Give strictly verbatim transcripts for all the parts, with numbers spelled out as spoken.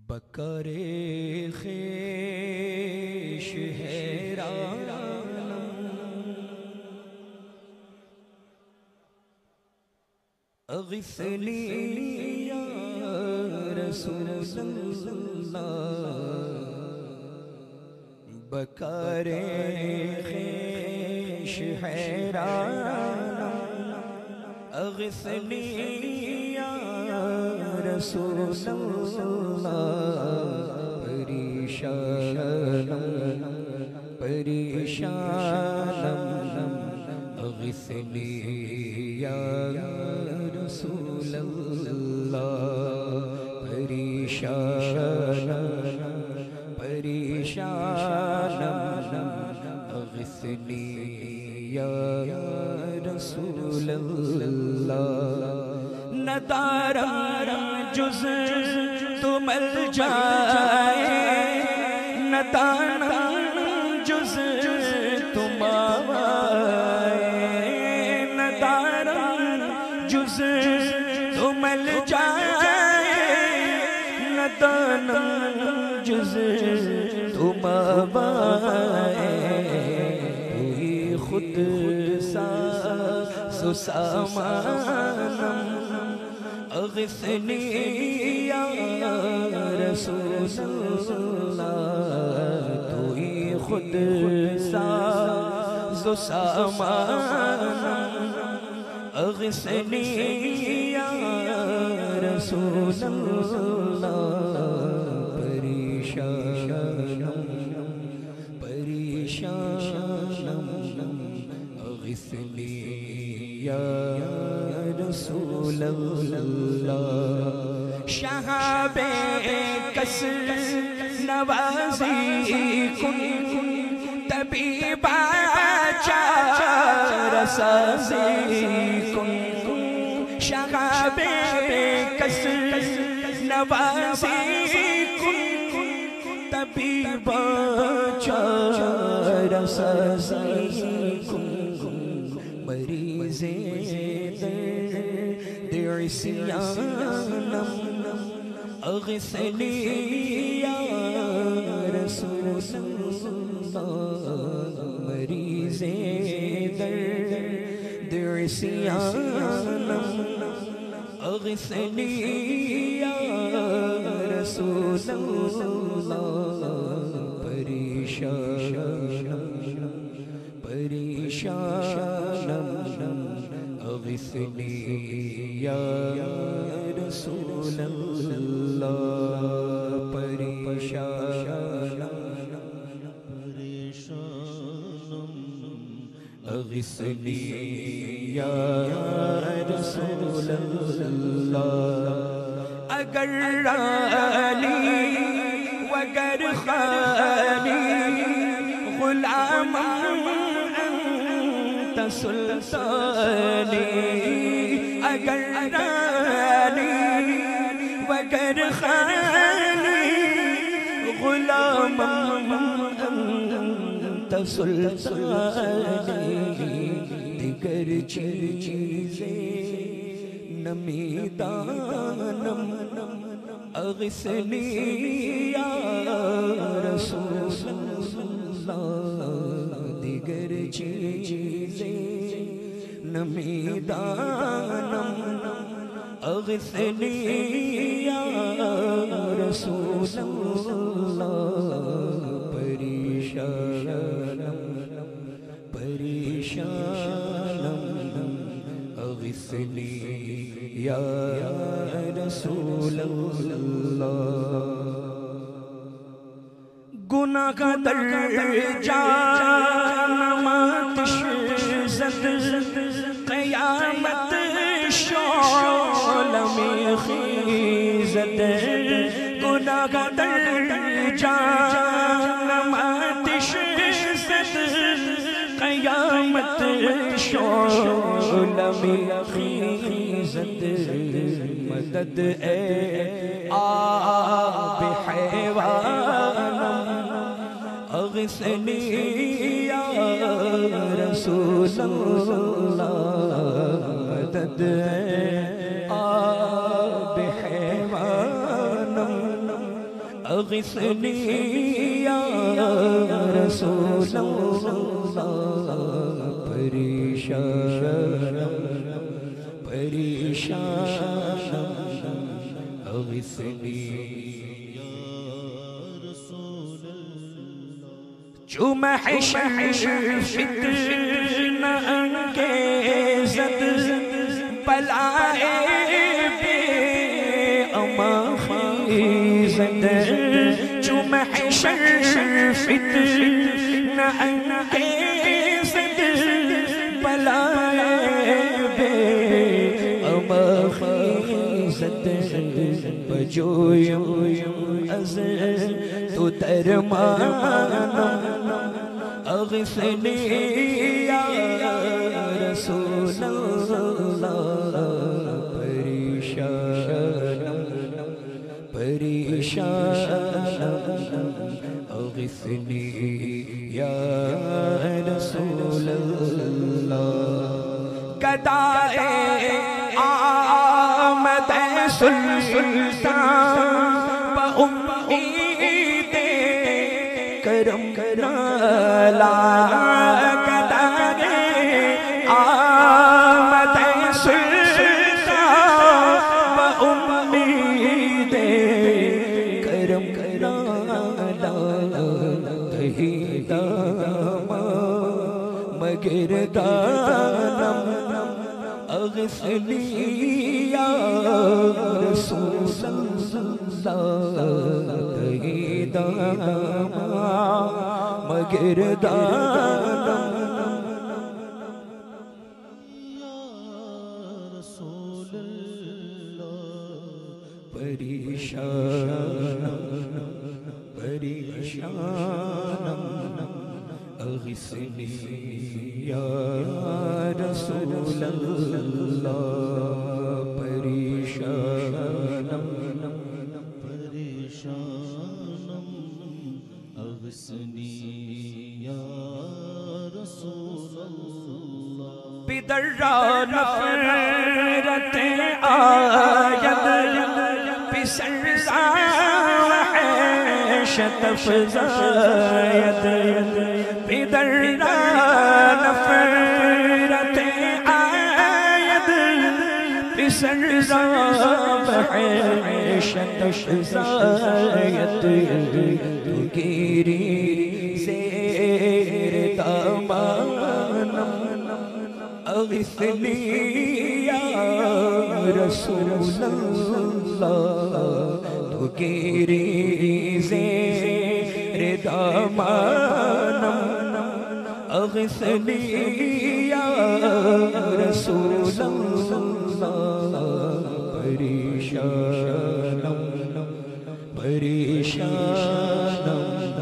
بکرے خیش حیرانم اغثنی یا رسول اللہ بکرے خیش حیرانم اغثنی یا رسول اللہ پریشانم پریشانم اغثنی یا رسول اللہ پریشانم پریشانم اغثنی یا رسول اللہ ندارم جز تو مل جائے ندارم جز تم آئے ندارم جز تو مل جائے ندارم جز تم آئے توہی خود ساز و سامانم اغثنی یا رسول اللہ توہی خود ساز و سامانم اغثنی یا رسول اللہ پریشانم پریشانم اغثنی یا رسول اللہ شہاب کسر نوازی کن طبیبہ چار سازی کن شہاب کسر نوازی کن طبیبہ چار سازی کن مریض درد عصیانم اغثنی یا رسول اللہ مریض درد عصیانم اغثنی یا رسول اللہ پریشانم پریشانم اغثنی یا رسول اللہ پریشانم اغثنی یا رسول اللہ اگر رالی وگر خالی غلام انت سلطانی اگر رالی وگر خالی غلام انت سلطانی دیگر چیزیں نمیدانم اغثنی یا رسول اللہ دیگر چیزیں نمیدانم اغثنی یا رسول اللہ پریشانم پریشانم اغثنی یا رسول اللہ گناہ در جانم آتش زد قیامت شعلہ میں خیزد گناہ در جانم آتش زد قیامت شعلہ میں خیزد مدد اے آب حیوانم اغثنی یا رسول اللہ مدد اے آب حیوانم اغثنی یا رسول اللہ پریشانم پریشانم اغثنی جو محشر فتنہ انگیزد بلائے بے اما خیزد جو محشر فتنہ انگیزد بلائے بے اما خیزد بجویم از تو درمانم اغثنی یا رسول اللہ پریشانم پریشانم اغثنی یا رسول اللہ گدائے آمد سلطان بامید کرم لا گدائے آمد سلطان بامید کرم لا تہی دام مگر دانم اغثنی یا رسول اللہ تہی دام مگر دانم پریشانم پریشانم اغثنی یا رسول اللہ پریشانم پریشانم اغثنی یا رسول اللہ بدرا نفرت آید بسر عیشت افزاید بدرا نفرت آید بسر عیشت افزاید تو گیری زیر دامانم اغثنی یا رسول اللہ تو گیری زیر دامانم اغثنی یا رسول اللہ پریشانم پریشانم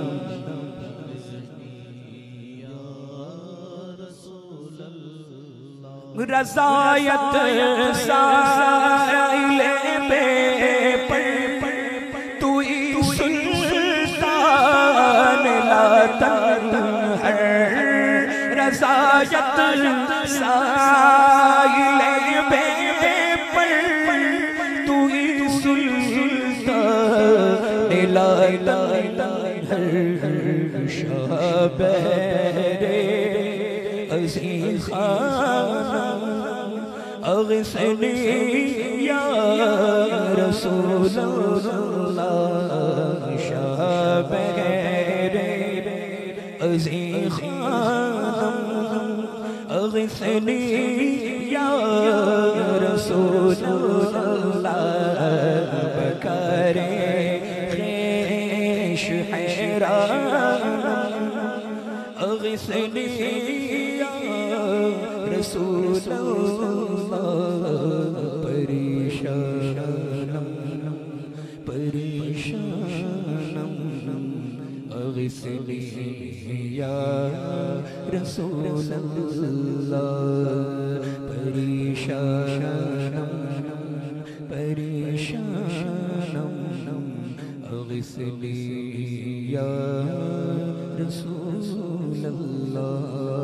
رضایت سائل بے پر توئی سلطان لا تنہر رضایت سائل بے پر توئی سلطان لا تنہر شابیر عزیز خانم اغثنی یا رسول اللہ شابیر عزیز خانم اغثنی یا رسول اللہ بکر خیش حیرانم اغثنی رسول اللہ پریشانم پریشانم اغثنی یا رسول اللہ پریشانم پریشانم اغثنی یا رسول اللہ